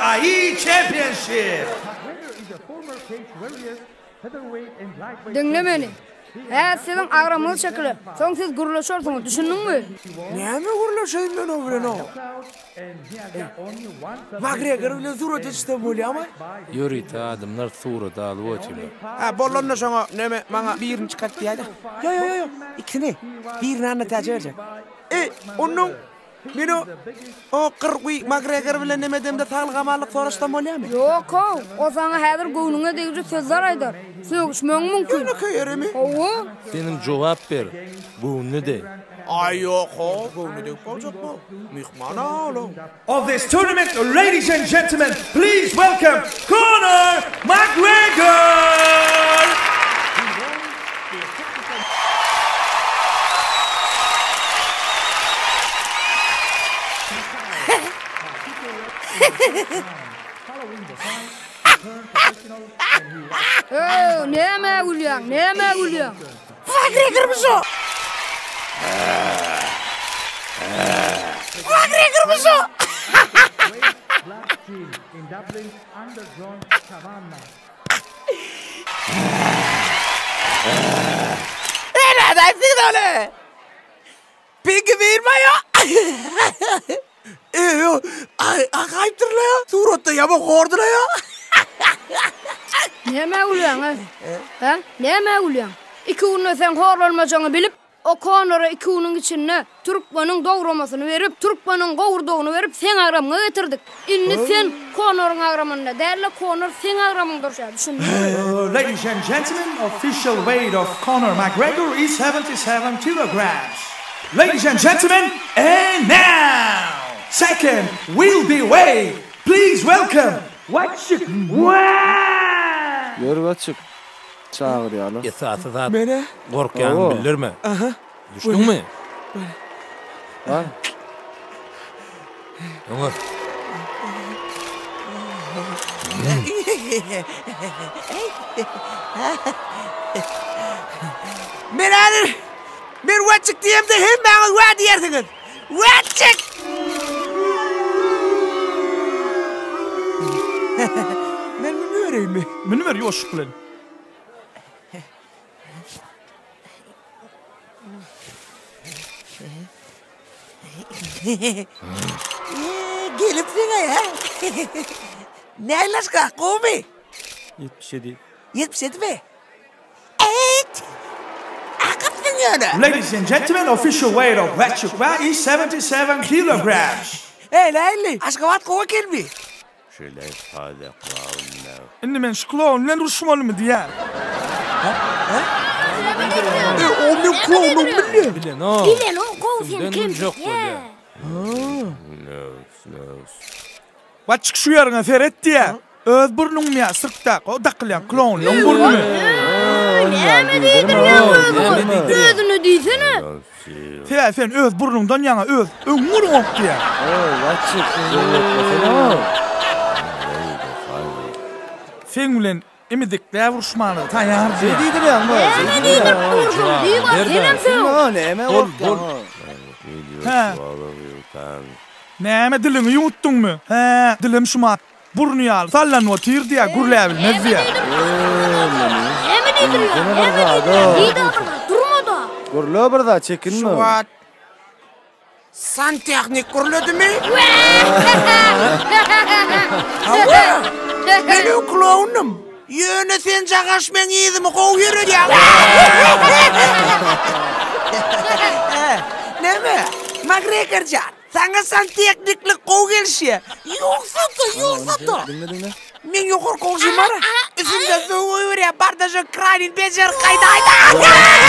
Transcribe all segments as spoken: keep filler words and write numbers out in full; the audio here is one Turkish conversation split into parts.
I E Championship. Dinle beni. He, senin ağramız şekli. Son siz guruluşursunuz, düşündün mü? Näme guruluşayım ben o bilen o? McGregor bilen surat içten bolýarmy? Yuri ta adamlar surat alıp oturlar. Ha, bollanda şoňa näme maňa birini çykat diýdi. Yo yo yo, ikisini. Birini anlataja berjek. E, onun meni o qırqy McGregor bilen näme demde taýylgamanlyk soraşdan bolýarmy? Yok o, o sana häzir göwnüňe degýär sözler aýdar. Söýüşmeň mümkin. Ne köýermi? Owo? Senin cevap ver. Bu ne de? Ay yok o, bu ne de bolacak bu? Mihmana oğlum. Of this tournament, ladies and gentlemen, please welcome Conor McGregor! Oh, näme gülýän, näme gülýän? McGregor mı McGregor mı so? Ela da fidole. Peki verme ya. E yo, ay akaytırla ya. Suratda yama kordular ya. Näme gülýän ha? Ha? Näme gülýän? İki unu sen horlanmajagyny bilip, o Conor'a iki unun içine Türkmanyň doguramasyny berip, Türkmanyň gowurdugyny berip sen agramyna getirdik. Inni sen Conor'un agramynda, däle Conor sen agramyňda durýar. Düşündün? Uh, ladies and gentlemen, official weight of Conor McGregor is seventy-seven kilograms. Ladies and gentlemen, and now, second will be weighed. Please welcome Watchuk. Yürü Watchuk. Çağır yalı. Esası zat. Mene? Korkyan bildirme. Aha. Düştün mü? Ha? Öňe. Men alir. Men Watchuk diýemde hem baňyz wa diýerdiňiz. Watchuk. Men meni öreými? Meni ver ýoşuk bilen. Gelip sene ya. Neyleşka, komi? yetmiş yedi. yetmiş yedi mi? Evet. Akıptın yani. Ladies and gentlemen, official weight of Watchuk is seventy-seven kilograms. Hey Leyli, aşkavat kova gelmi. Şöyle ifade kılavun. Inni men şklon lan ruşmalymy diýär. E, o men klonum bilýär. Bilen o. Bilen o, gow sen Kimden kim? jok bolýar. Watchuk şu ýerine feret diýär. Öz burnuň mı sırkta, o dakylyan klon lan burnuny. Näme diýdir ýa? Özüne diýsene. Te sen öz burnuňdan ýaňa öz öňür ok diýär. Oo, Watchuk. Sen Sen bilen emidikler vuruşmaly taýar diýär. diýdir ýa bu? Näme diýdir? Ursun, diýip senem sen. O näme korkyan? Ha. Näme dilini ýumutdyňmy? Ha, dilim şumat. Burnu ýaly, sallan otyr diýär, gurläbil näzdiýär. Näme diýdir ýa? Näme diýdir? Diýdi durmada. Gurla bir da çekinme. Şuat. Santexnik kuruldu mi? Hava. Benim klonum. Yöne sen çağaş men iyidimi kov yürü diye. Ne mi? McGregor can. Sana santexniklik kov gelişi. Yoksa da yoksa da. Dinle dinle. Men yokur kovşum var. Üstümde soğuğu yürüye bardajı kranin becer kaydaydı.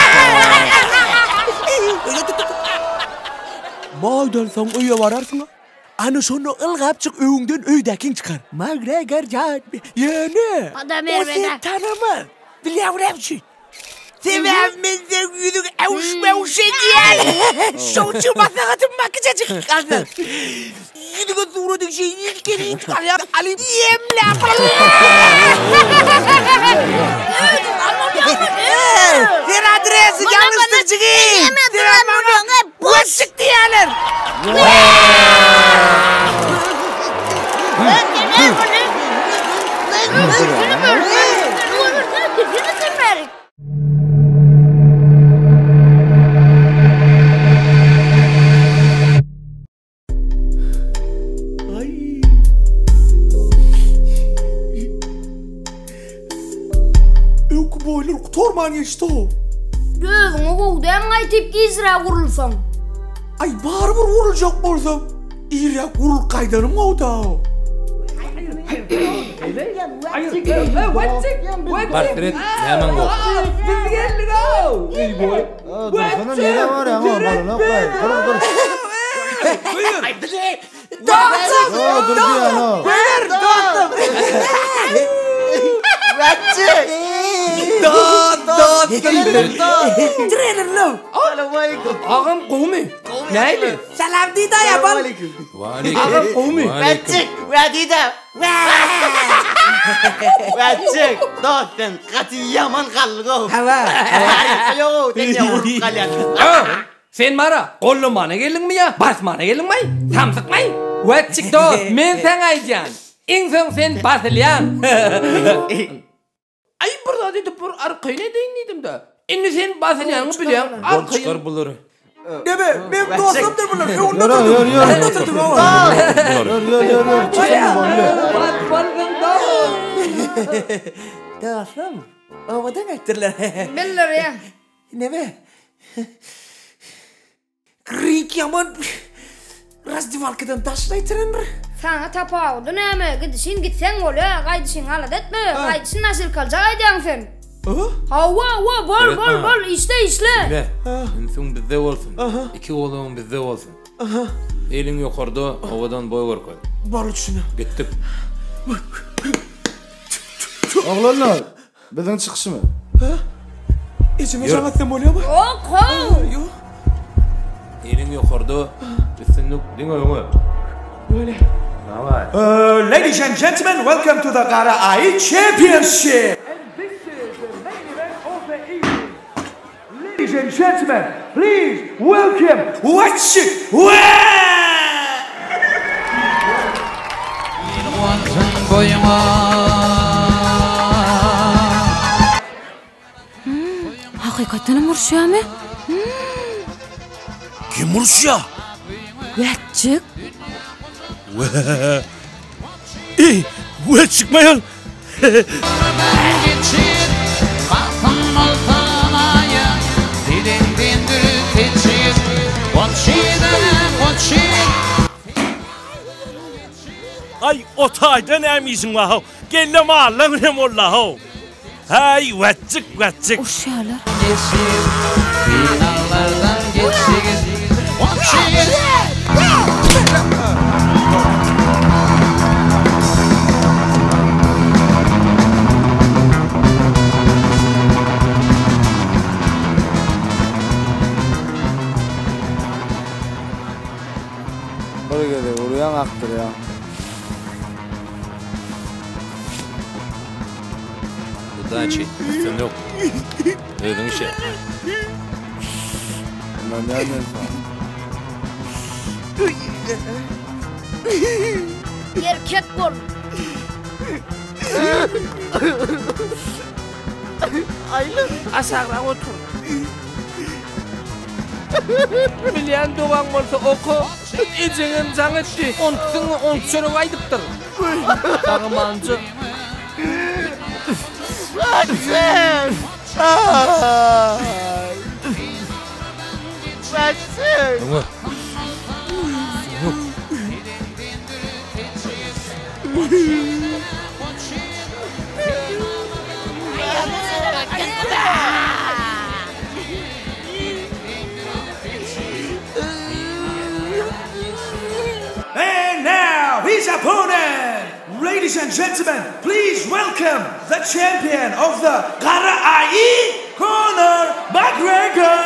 Maydan sen öye vararsın ha. Ana şonu ılgapçık öğünden öydekin çıkar. McGregor can. Yani. Adam O vermeden. sen tanımı. Biliyor musun? Sevmemizden yüzük avuç mevşe diyen. Şovçu masakatın makıcacık kaldı. Yüzüge suratın şeyini ilkeni çıkar ya. Ali diyemle. Sen adresi yanlıştır çıkayım. Sen bana boşluk diyelim. Torman geçti o. Gözüňe gowdan gaýtyp gizra gurulsaň. Ay baribir vurulacak bolsam. İýrek vurul gaýdanym gowda. Portret hemen go. Ey boy. Dursana nere var ya? Balına koy. Dur dur. Ay bile. Yo dur ya no. Ver dağıttım. Vatçık. Dağıt dağıt. Trailer lo. Ağam qowmy. Näýdi? Salam diýdi ýapan. Ağam qowmy. Vatçık. Wadida. Vatçık. Dağıttın. Gaty yaman galgo. Hawa. Yo, teňe urup galýar. Sen mara gollamana geldingmi ya? Basmana geldingmi? Tamsykmy? Wetçik do, men sen aýdýan. Iň soň sen basylýan. Ay burada dedi bir arkaýna deýindim de. Indi sen basylýanyňy bilýän. Gol çıkar bulur. Deme, ben dostumdur bunlar. Ben Yürü ondan yürü yürü. oturdum ama. Yürü yürü yürü. Çıksana bolle. Bas balgın da. Dağıtım. Ovadan ettirler. Beller ya. Neme? Krik yaman. Razdivalkadan taşlaytıranlar. Sana tapawdy näme? Gidişin gitsen bolýa, gaýdyşyň halat etme. Gaýdyşyň nasyl kaljak aýdýaň sen. Hawa, hawa, bol, bol, bol, işle, işle. Ne? Ensin bizde olsun. İki oğlum bizde olsun. Elin yukarıda, havadan boy var koy. Barı şuna. Gittik. Oğlanlar. Bizden çıkışı mı? İçime şanatsen bolýa mı? Oku. Elin yukarıda, üstünlük dinle onu. Böyle. Davay. Uh, ladies and gentlemen, welcome to the Gara Ai Championship. Ladies and gentlemen, please welcome Vatçık Wa! Hakikaten Murşyamy? Kim Murşya? Vatçık. Ey, ve çıkmayal. Ay otaydan emizin vaho. Gelle mahallan hem ollahu. Hay vatçık vatçık. Uşalar. Finallardan geçtiniz. Böyle geliyor. Uruyan aktır ya. Удачи. Üstünlük. Duydun şey. Ben ne anlayayım? Erkek bol. Aylı aşağıya otur. Bilýän dowaň bolsa oku. Ejeňin jaňetdi. Ontsyň ontçöre aýdypdyr. Agmanjy. Vatçık. Vatçık. Onu. And now, his opponent. Ladies and gentlemen, please welcome the champion of the Gara Ai, Conor McGregor.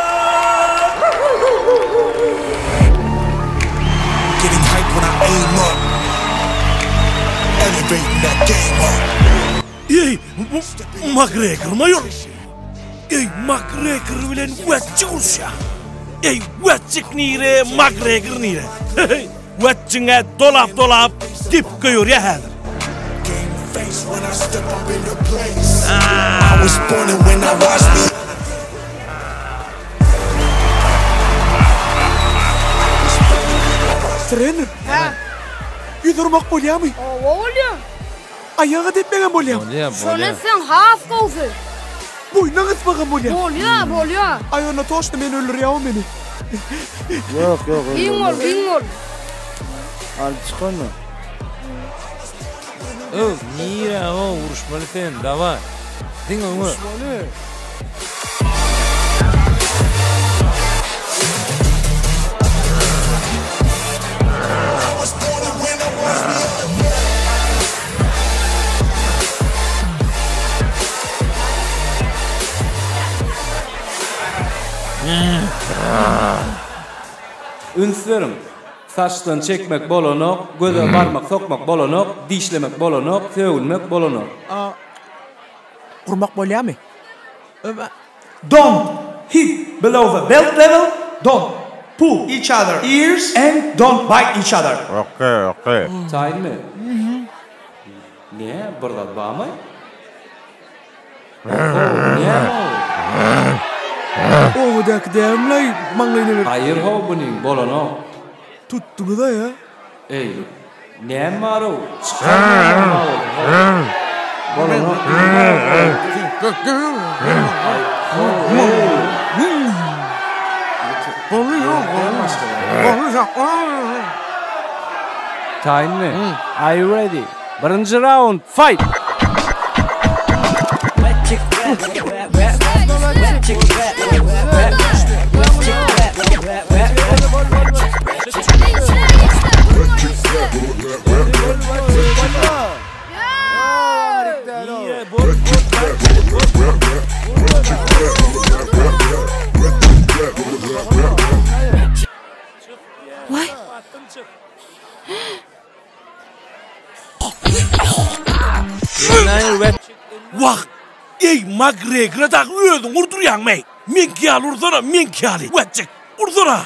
Getting hype when I aim up. Elevating that game up. Ey, McGregor mayor. Ey, McGregor bilen Vatçık urşa. Ey, Vatçık nire, McGregor nire. Vatçığa dolap dolap dip koyuyor ya hazır. face when I step up in the place. I was born and when I watched me. Trener. Yudurmak bolyamy. Owa bolýar. Ayağa detmegen bolyam. Bolýar, Şonu bolýar. sen haf gowsy. Boynaňyz bagan bolyam. Bolýar, bolýar. Ayağına toştu men öldürýär meni. Yok yok. Giň ol, giň ol. Al çıkana. Oh, mira, oh, vuruşmalı sen, davay. Din onu. Ünslerim. Saçtan çekmek bolanok, göze barmak sokmak bolanok, dişlemek bolanok, sövülmek bolanok. Kurmak bolyamy. Don't hit below the belt level. Don't pull each other ears and don't bite each other. Okay, okay. Çayın mı? Ne? Burada bağmay? Ne? O dak demlay manglayny ver. Hayır ho buning bolanok. Tuttu da ya. Ey, ne var o? Çıkarma bolanok. Çayın mı? Are you ready? Birinci round, fight! Wah! Ey McGregor da öldün urduryang mey. Men kiyal urdura, men kiyali. Wetçik, urdura.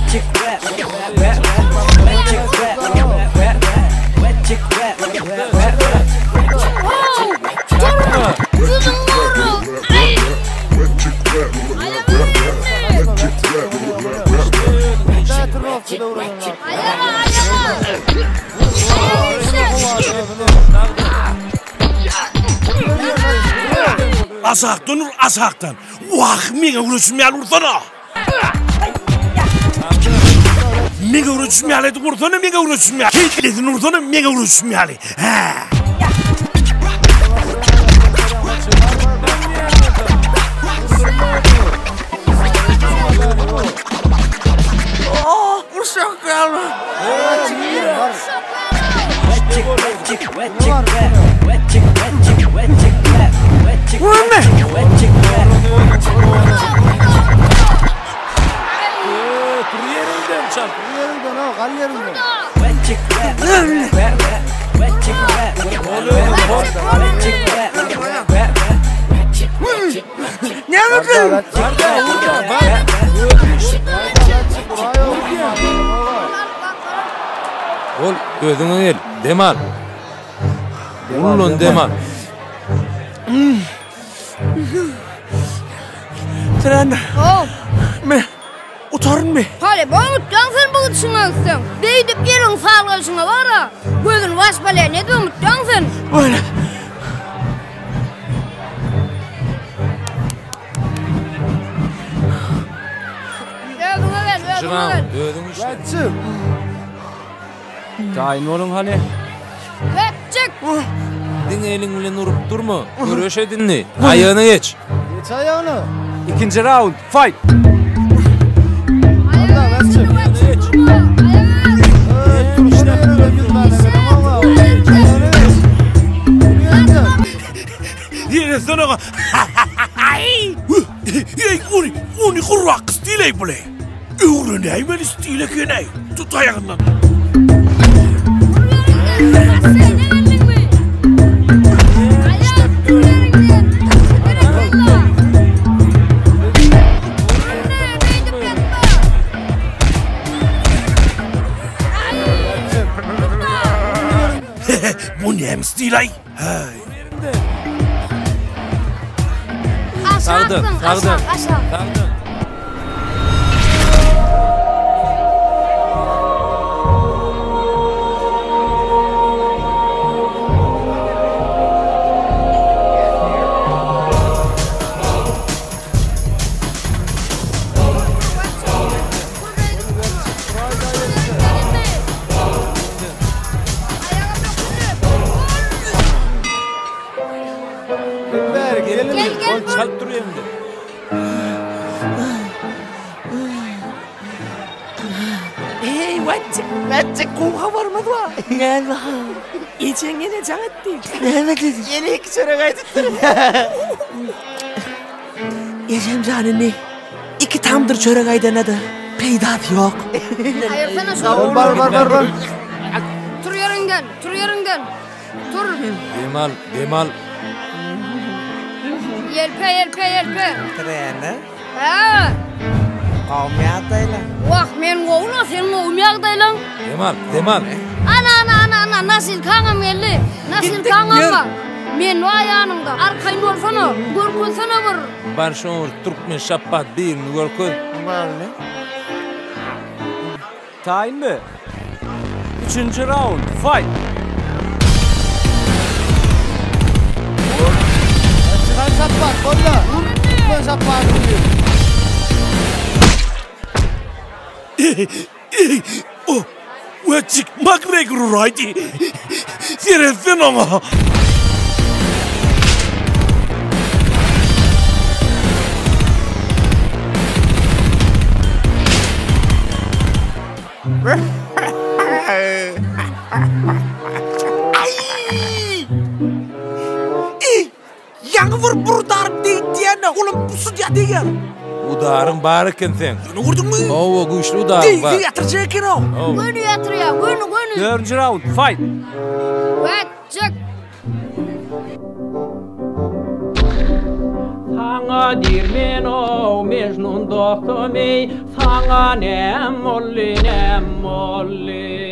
Asaktan ur, asaktan. Wah, menge urusmeyal urdura. Menge urusmeyal edi urdura, menge urusmeyal. Edin urdura, menge urusmeyal. Ha. Oh, uşak geldi. Vurma! Yerinden çarp. Yerinden ha, kal yerinden. Ne yapıyorsun? Ol, gözüňe gel, demal. Ullun demal. Tren, Oh, me, utarın mı? hale bağımutdan sen bu düşünüyorsun. Beydip yerin sağlığa var ha. Gözün baş balaya ne de umuttan sen? Böyle. Gözüne ver, gözüne Şıram, ver. gözüň işte. Kaçım. Çayın olun hani. Vetçik. Din elin bilen urup durma. Görüş edinni. Ayağına geç. Geç ayağını. İkinci round, fight! Allah versin. Ee, dur işte yere gitmez. Tamam mı? Ayağını geç. Yerinden. Yine sana. Ey, uni, uni kurak stile bule. Öğren ay ben stile kenay. Tut ayağından. Bu ne hem stilay? Ha. gelin. Aşağı Sağdı, atın, sağdı. aşağı, aşağı. Sağdı. Ver gelin. Gel, gel, Gol çalıp duruyor endi. Hey, what's what's kuha varmadı va? Gel bakalım. İçin yine çağıttı. Ne dedi? Yine iki çöre kaydıttır. Yaşam canını iki tamdır çöre kaydanadı. Peydat yok. Ayırsana şu. Var var var var var. Tur yerinden, tur yerinden. Tur. Bemal, bemal. Yelpe, yelpe, yelpe. Trene. Ha. Kavmiyatayla. Vah, men goğuna sen goğumyağdaylan. Bemal, bemal. Ana, ana, ana, ana, nasıl kanım elli? Nasıl kanım var? Men o ayağınımda. Arkayın olsana. Görkünsene bir. Bar şoğur Türkmen şappat birini görkün. Böyle. Tayin mi? Üçüncü round. Fight. Çıkan şappat kolla. Çıkan şappat. Oh, what's McGregor right? Serefin ama. Yangvur burdarım deydiğine oğlum bu sıcak değil. Udarın barıken sen. Bunu vurdun mu? Oo, güçlü udarın Değil, var. değil yatıracak ki o. Gönü yatırıyor, gönü, gönü. Dördüncü round. Fight. Ve çık. Sana dirmen o mecnun dostum ey, sana ne molli ne molli.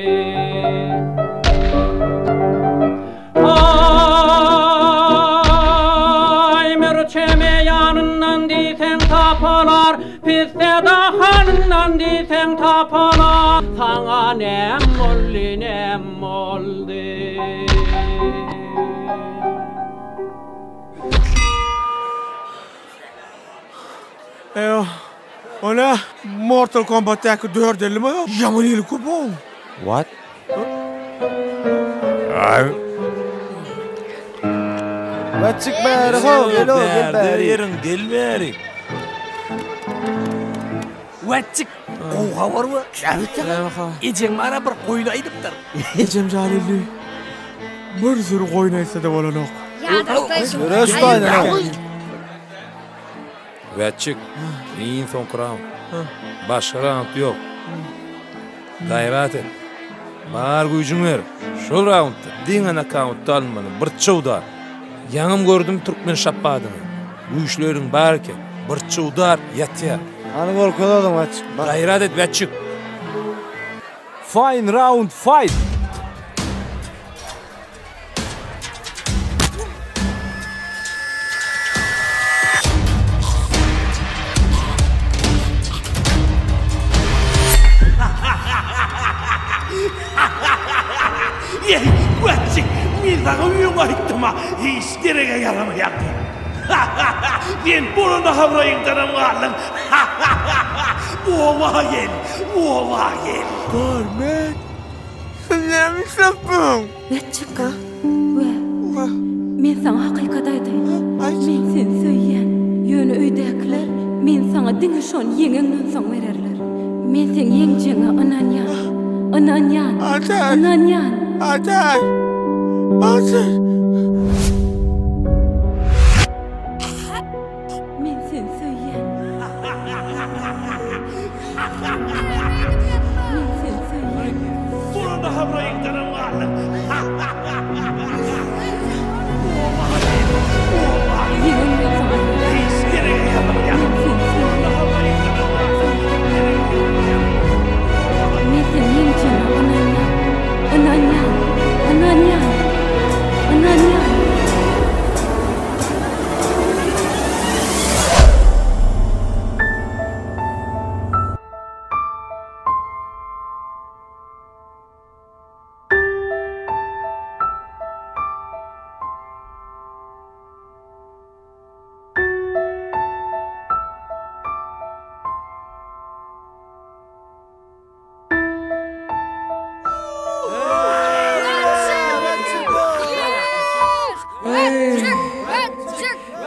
Ay merçeme yanından diysen tapalar, piste dahanından diysen tapalar, sana ne molli ne molli. Eyo, ona Mortal Kombat'taki dört elli mi? Yaman eli kupon. What? Ay. Ve çık beri ho. Gel o gel beri. Yerin gel beri. Wetçik. Kuha var mı? İçin bana bir koynaydıptır. İçim canili. Bir sürü koynaysa da olan ok. Ya da taysın. Yürüyüş de aynen ha. Vetçik. İyin son round. Başka round yok. Gayret et. Bağır gücün ver. Şu roundda dinen account almanı bir çudar. Yanım gördüm Türkmen şappadını. Güçlerin barken bir çudar yatya. Hani korkulalım aç. Gayret et Vetçik. Fine round. Fight. Yey, wetçik. Bir daha uyuma ihtima. Hiç gereke yaramayak. Ben bunu da havrayın tanım alın. Ova gel. Ova gel. Görmek. Ne mi sapım? Vetçika. Ve. Men sana hakikat aytayım. Men sen söyleyen yönü öydekler men sana diňe şon yeňiňden soň bererler. Men sen yeňjeňe ananyan. Ananyan. Ananyan. Atar. Atar. Men sen söyleyen. Men sen söyleyen. Bunu da havrayın tanım alın. Yeňiňden soň bererler. Hiç gereke yaramayak. Men sen yeňjeňe ananyan. Ananyan. Ananyan. Ananyan.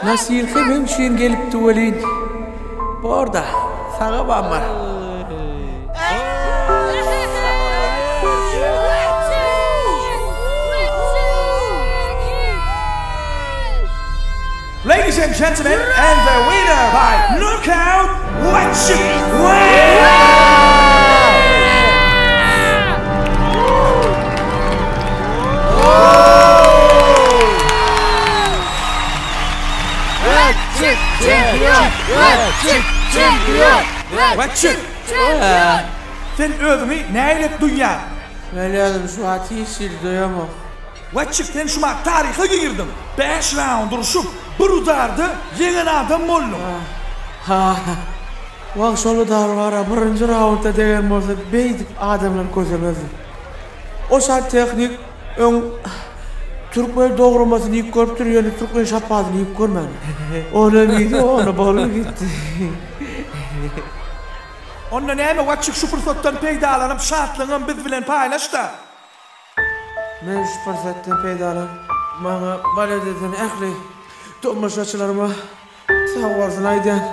Nasıl hemen şiir gelip tuvalin. Orada sağa bakma. Ladies and gentlemen, and the winner by knockout, Wetchick Wade! Wetchick champion! Wetchick champion! Wetchick! Sen özünü neyle dünya? Öyle şu ateşi duyamam. Wetchick sen şuma tarihe girdin. Beş round duruşup bir udardı yenen adam oldu. Ha. Vak şolu dar var. Birinci roundda degen bolsa beydik adamlar közemezdi. O saat teknik ön Türkmen doğramasını yiyip görüp duruyor, Türkmen şapazını yiyip görmedi. Onu bildi, onu bolu gitti. Ondan neyme Wetchick şu fırsattan peydalanıp şartlığın biz bilen paylaştı. Men şu fırsattan peydalanıp bana balededen ehli tomaşaçılarıma sağ olasın aydan.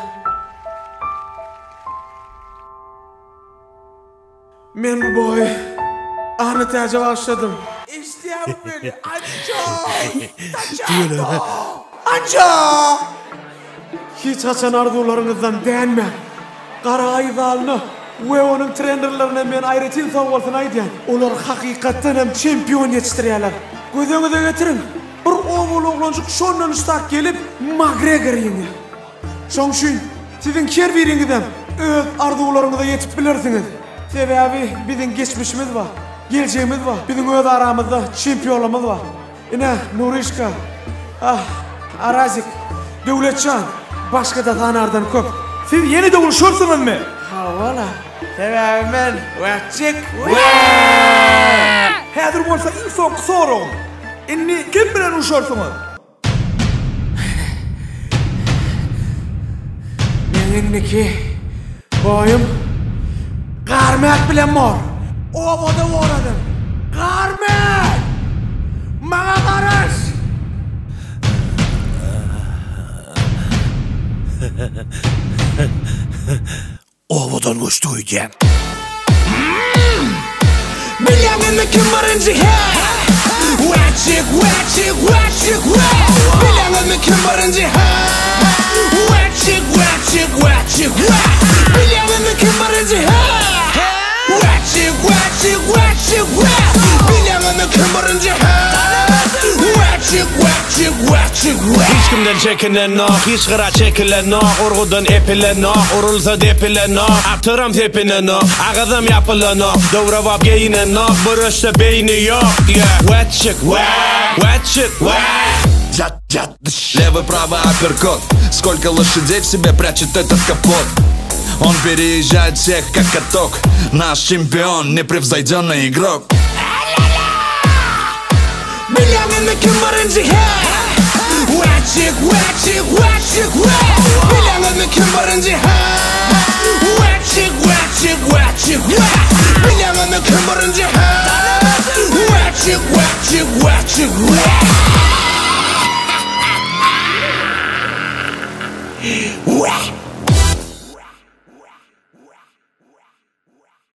Men bu boy Ahmet'e başladım. İsteyem beni anca! Anca! Anca! Hiç açan arzularınızdan değinme. Kara Ayzal'ını ve onun trenerlerine men ayrıtın sağ olsun aydan. Onlar hakikaten hem çempiyon yetiştiriyorlar. Gözünüze getirin. Bir oğul oğlancık şondan ustak gelip McGregor yenge. Şon şun, sizin ker veringizden öz arzularınıza yetip bilirsiniz. Sebebi bizim geçmişimiz var, geleceğimiz var, bizim öz aramızda şampiyonluğumuz var. Yine Nurişka, ah, Arazik, Devletcan, başka da tanardan köp. Siz yeni doğuşursunuz mu? Ha valla. Sebebi ben Wetchick Hazır olsa ilk son sorum. İnni kim bilen uşursunuz? Benimki boyum Garmet bilen mor. Ovada uğradım. Garmet! Bana karış! Ovadan koştuyken Bileğimde kim varınca he? Wetchick, Wetchick, Wetchick, Wetchick. Bileğimde kim varınca he? Wetchick, Wetchick, Wetchick, Wetchick. Bileğimde kim varınca he? Wetchick, Wetchick, Wetchick, Wetchick. Bileğimde kim varınca he? Wetchick, Wetchick, Wetchick, Wetchick. Hiç kimden çekilen no, hiç kıra çekilen no. Urgudan epilen no, urulsa depilen no. Atıram tepinen no, ağzım yapılan no. Doğravap giyinen no, buruşta beyni yok. Wetchick, Wetchick, Джат, джат, левый, правый апперкот. Сколько лошадей в себе прячет этот капот. Он переезжает всех как каток. Наш чемпион, непревзойденный игрок. Bileğimde kim varınca he? Wetchick, Wetchick, Wetchick, Wetchick. Bileğimde kim varınca he? Wetchick, Wetchick, Wetchick, Wetchick. Bileğimde kim varınca he? Wetchick, Wetchick, Wetchick, Wetchick.